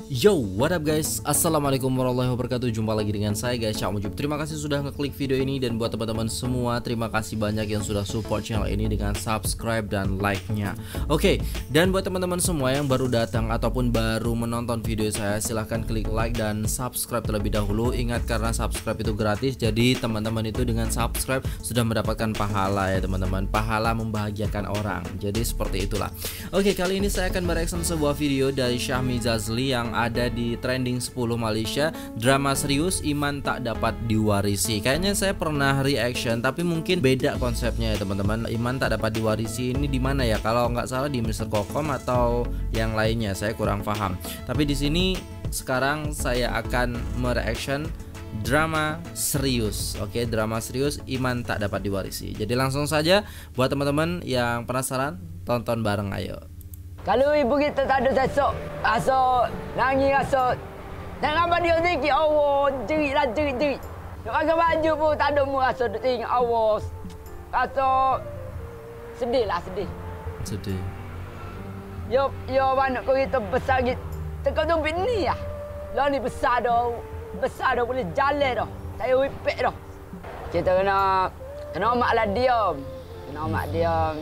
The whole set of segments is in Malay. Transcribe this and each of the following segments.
Yo, what up guys? Assalamualaikum warahmatullahi wabarakatuh. Jumpa lagi dengan saya guys, Cak Mujib. Terima kasih sudah ngeklik video ini. Dan buat teman-teman semua, terima kasih banyak yang sudah support channel ini dengan subscribe dan like-nya. Oke, dan buat teman-teman semua yang baru datang ataupun baru menonton video saya, silahkan klik like dan subscribe terlebih dahulu. Ingat, karena subscribe itu gratis, jadi teman-teman itu dengan subscribe sudah mendapatkan pahala ya teman-teman. Pahala membahagiakan orang. Jadi seperti itulah. Oke, kali ini saya akan mereaction sebuah video dari Syahmi Zazli yang ada di trending 10 Malaysia. Drama serius iman tak dapat diwarisi. Kayaknya saya pernah reaction, tapi mungkin beda konsepnya ya teman-teman. Iman tak dapat diwarisi ini di mana ya? Kalau nggak salah di Mr. Kokom atau yang lainnya, saya kurang paham. Tapi di sini sekarang saya akan mereaction drama serius. Oke, drama serius iman tak dapat diwarisi. Jadi langsung saja, buat teman-teman yang penasaran, tonton bareng ayo. Kalau ibu kita tak ada sesok, rasa nangis rasa nak gambar dia sikit, Allah jerit-lah jerit-jerit. Nak pakai baju pun tak ada mu rasa duk tengok Allah. Rasa sedih lah, sedih. Sedih. Yo anak kau kita besar gitu. Tekau tumpit ni lah. Lah ni besar dah boleh jalan dah. Saya wipek dah. Kita kena mak lah diam. Kena mak diam.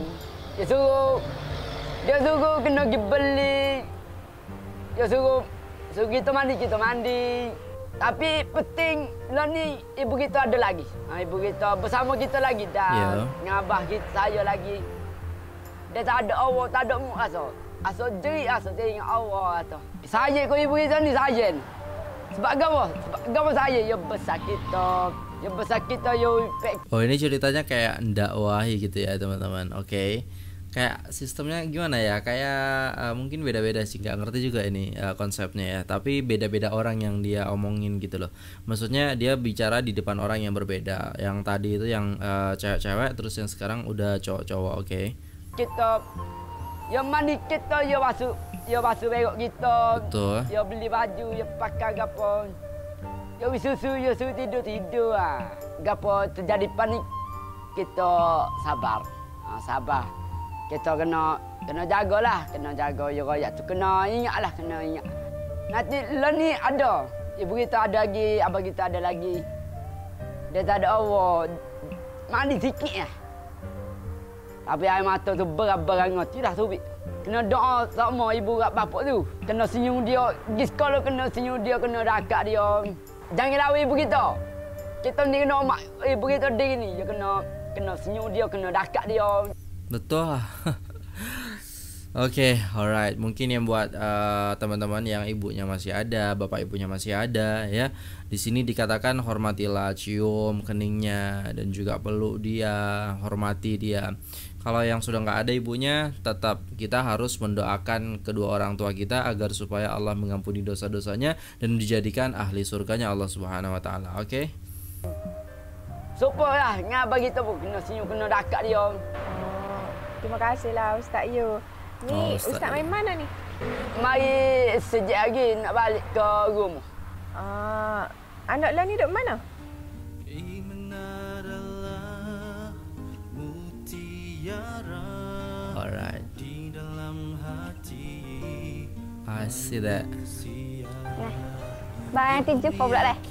Dia suruh kena pergi beli. Dia suruh kita mandi. Tapi penting lah ni ibu kita ada lagi. Ibu kita bersama kita lagi dah. Ngabah kita saya lagi. Dia tak ada Allah, tak ada mu rasa. Rasa jerit rasa tengok Allah rasa. Saya kau ibu kita ni saya. Sebab apa saya ya besar kita. Ya besar kita yo. Oh, ini ceritanya kayak ndakwahi gitu ya teman-teman. Oke. Kayak sistemnya gimana ya, kayak mungkin beda-beda sih, nggak ngerti juga ini konsepnya ya, tapi beda-beda orang yang dia omongin gitu loh. Maksudnya dia bicara di depan orang yang berbeda. Yang tadi itu yang cewek-cewek, terus yang sekarang udah cowok-cowok. Oke. Kita yang mandi kita, ya basuh berok kita. Betul. Ya beli baju, ya pakai gapo. Ya susu tidur ah. Gapo terjadi panik, kita sabar. Sabar. Kita kena jagalah, kena jaga ya rakyat tu, kena ingatlah, kena ingat. Nanti lah ni ada, ibu kita ada lagi, abang kita ada lagi. Dia tak ada Allah, mandi sikit lah. Tapi air mata tu berangat, tidak subik. Kena doa sama ibu kat bapak tu. Kena senyum dia, pergi sekolah kena senyum dia, kena rakat dia. Jangan lawan ibu kita. Kita ni kena mak ibu kita diri ni, dia kena senyum dia, kena rakat dia. Betul. Oke, alright. Mungkin yang buat teman-teman yang ibunya masih ada, bapak ibunya masih ada ya. Di sini dikatakan hormatilah, cium keningnya dan juga peluk dia, hormati dia. Kalau yang sudah nggak ada ibunya, tetap kita harus mendoakan kedua orang tua kita agar supaya Allah mengampuni dosa-dosanya dan dijadikan ahli surganya Allah Subhanahu wa taala. Oke. Supaya ngabang kita pun kena senyum, kena rakat dia. Terima kasihlah Ustaz Yu. Ni Ustaz main mana ni? Mari sejak lagi nak balik ke rumah. Anak lah ni duduk mana? Alright. I see that. Bye, nanti jumpa pula lah.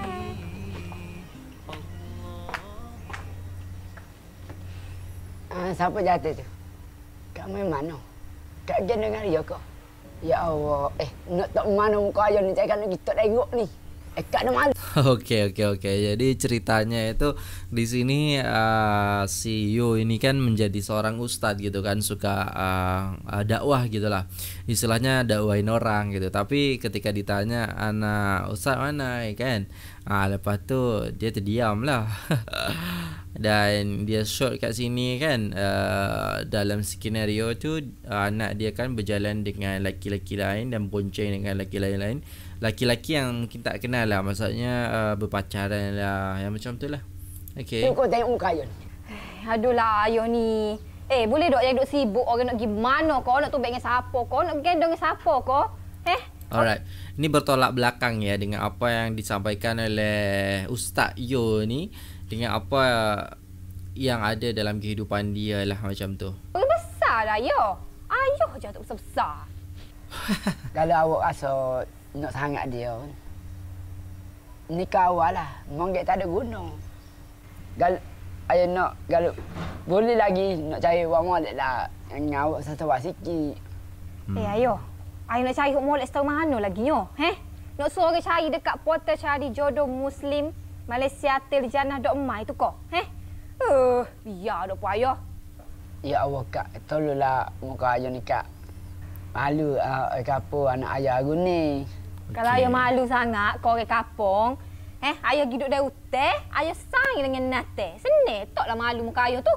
Siapa jatuh tu? Kat mana? Kat gen dengan dia kau? Ya Allah, nak tak mana muka ayah ni, saya nak kita tengok ni. Kat mana? Oke. Jadi ceritanya itu di sini si Yo ini kan menjadi seorang ustadz gitu kan, suka dakwah gitulah. Istilahnya dakwahin orang gitu. Tapi ketika ditanya anak ustadz mana ya kan? Lepas tu dia terdiam lah. Dan dia shot kat sini kan, dalam skenario tu anak dia kan berjalan dengan laki-laki lain dan bonceng dengan laki-laki lain. Laki-laki yang mungkin tak kenal lah, maksudnya berpacaran lah, yang macam tu lah. Okay. Kau tengok muka ayah ni. Aduh lah ayah ni. Boleh dok yang duk sibuk, orang nak pergi mana kau, nak tumbek dengan siapa kau, nak gendong dengan siapa kau? Alright. Ini bertolak belakang ya dengan apa yang disampaikan oleh Ustaz Yo ni dengan apa yang ada dalam kehidupan dia lah macam tu. Besar lah yo. Ayuh je tu besar-besar. Kalau awak rasa nak sangat dia. Ni kawal lah. Monggek tak ada guna. Ayah nak kalau boleh lagi nak cari wak molek lah. Yang awak sasawak sikit. Ayo. Ayo nak cari wak molek setahu mana lagi yo? Nak suruh orang cari dekat portal cari jodoh Muslim Malaysia Tiljannah.my tu kau? Biar dok ayah. Ya Allah Kak, tolonglah muka ayah ni Kak. Malu kapo anak ayah aku ni. Kalau ayah malu sangat kau orang kapong, ayah hidup dari hutan, ayah sayang dengan nate. Senang taklah malu muka ayah tu.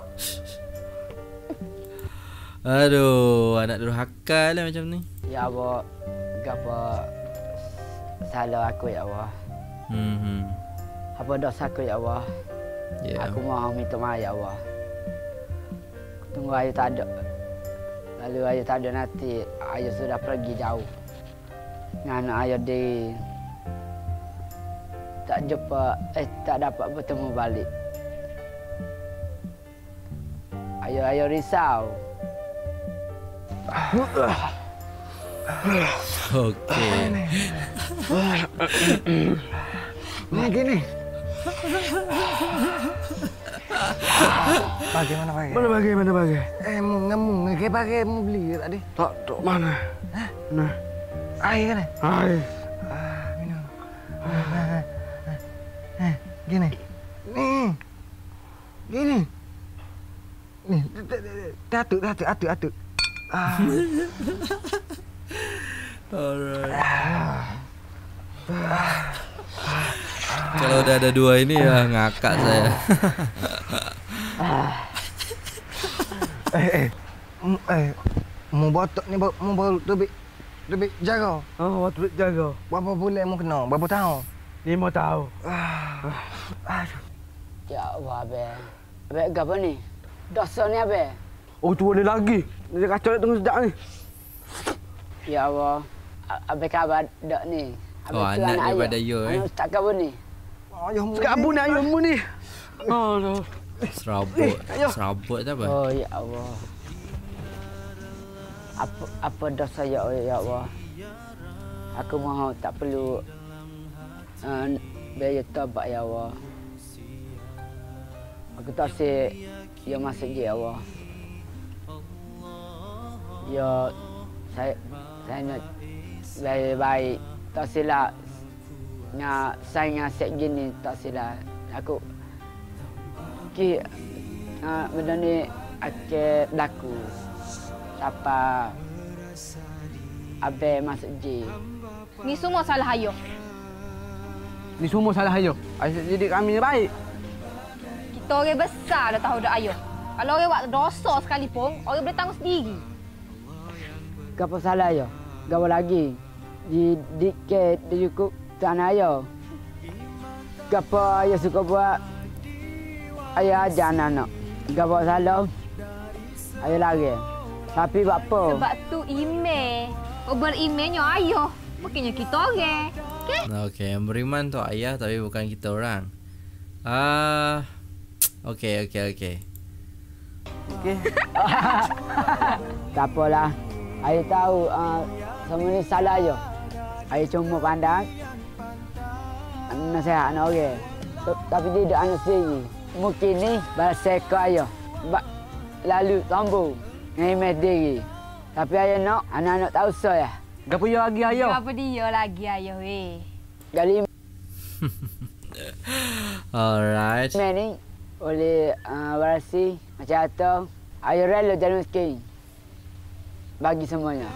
Aduh, anak durhaka lah macam ni. Ya Allah, apa salah aku ya Allah. Apa dosa aku ya Allah. Yeah. Aku mohon minta maaf ya Allah. Tunggu ayah tak ada. Lalu ayah tak ada nanti, ayah sudah pergi jauh. Anak ayah di tak jumpa, tak dapat bertemu balik. Ayah risau. Okey. Ni gini. Bagaimana bagi? Mana bagi? Ngemu ke bagi mu beli tadi? Tak, mana? Nah. Air kan? Air. Minum. Gini. Nih. Gini. Nih, datuk. Alright. Kalau udah ada dua ini ya ngakak saya. Mau botok ni mau baru lebih jaga. Oh, waktu jaga. Berapa bulan mau kena? Berapa tahun? 5 tahun. Aduh. Ya Allah, Abang apa ni? Dosa ni Abang. Oh, tu boleh lagi. Dia kacau dia tunggu sedap ni. Ya Allah, Abang khabar dak ni. Oh, anak daripada you Tak khabar ni. Sekat abun ni ayam ni. Oh, Serabut tak apa? Oh, ya Allah. Apa dosa ya Allah. Aku mohon tak perlu biaya taubat ya Allah. Aku tak si ya masuk je ya Allah. Ya saya nak baik-baik. Tak silap nak saya ngasih gini tak silap. Aku benda ni akan berlaku. Siapa Abang masuk je. Ni semua salah ayah. Ni semua salah ayah. Ayah didik kami ni baik. Kita orang besar dah tahu dak ayah. Kalau orang buat dosa sekalipun, orang boleh tanggung sendiri. Apa salah ya? Gawa lagi. Di diket di cukup tanah ayah. Apa ayah suka buat? Ayah ajar anak. Gawa salah. Ayah lagi. Tapi buat apa? Sebab tu email. Kau berimejnya ayah. Bukannya kita orang. Okey? Okey, yang beriman tu ayah tapi bukan kita orang. Okey. Okey. Tak apalah. Ayah tahu semua ni salah ayah. Ayah cuma pandang nasihat anak orang. Tapi tidak anak sendiri. Mungkin ni balas seka ayah. Lalu sombong. Ngemes diri. Tapi ayah nak anak-anak tak usah ya. Gapo dia lagi ayah? Apa dia lagi ayah weh? Kali Alright. ni oleh warasi macam tu. Ayah rela jadi miskin. Bagi semuanya.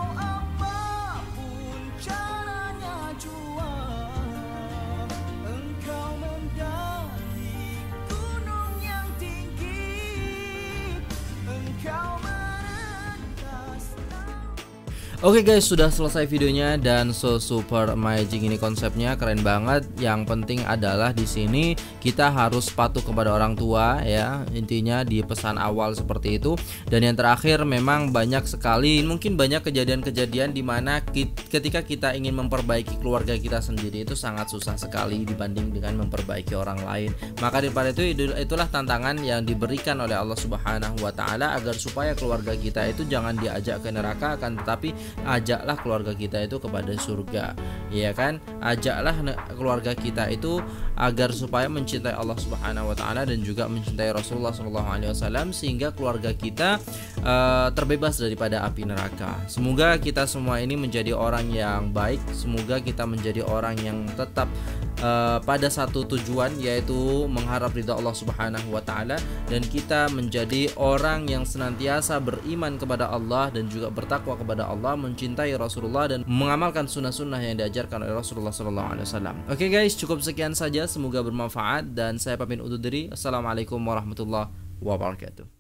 Oke guys, sudah selesai videonya dan so super amazing ini konsepnya, keren banget. Yang penting adalah di sini kita harus patuh kepada orang tua ya. Intinya di pesan awal seperti itu. Dan yang terakhir memang banyak sekali, mungkin banyak kejadian-kejadian di mana ketika kita ingin memperbaiki keluarga kita sendiri itu sangat susah sekali dibanding dengan memperbaiki orang lain. Maka daripada itu itulah tantangan yang diberikan oleh Allah Subhanahu wa taala agar supaya keluarga kita itu jangan diajak ke neraka, akan tetapi ajaklah keluarga kita itu kepada surga, ya kan? Ajaklah keluarga kita itu agar supaya mencintai Allah Subhanahu wa taala dan juga mencintai Rasulullah SAW, sehingga keluarga kita terbebas daripada api neraka. Semoga kita semua ini menjadi orang yang baik, semoga kita menjadi orang yang tetap pada satu tujuan, yaitu mengharap ridha Allah Subhanahu wa taala, dan kita menjadi orang yang senantiasa beriman kepada Allah dan juga bertakwa kepada Allah, mencintai Rasulullah dan mengamalkan sunnah-sunnah yang diajarkan oleh Rasulullah SAW. Oke guys, cukup sekian saja, semoga bermanfaat dan saya pamit undur diri. Assalamualaikum warahmatullahi wabarakatuh.